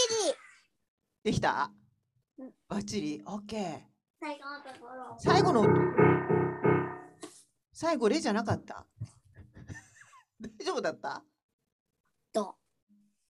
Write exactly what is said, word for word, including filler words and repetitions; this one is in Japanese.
できた？ うん。 バッチリ。オッケー。 最後のところ。 最後の、最後、レじゃなかった大丈夫だった？